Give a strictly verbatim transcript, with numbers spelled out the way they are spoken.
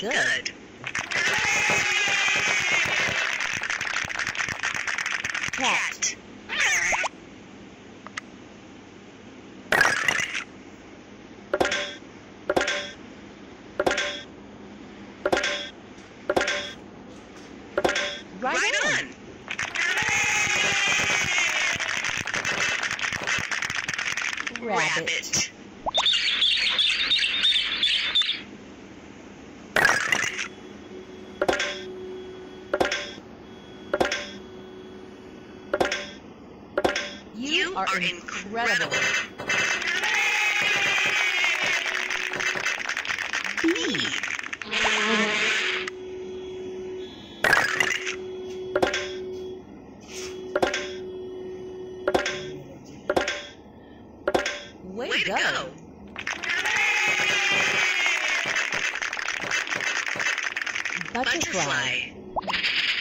good. Cat. Right, right on. on. Rabbit. You are, are incredible. Bee. Way, Way to go. go. Butterfly. Butterfly.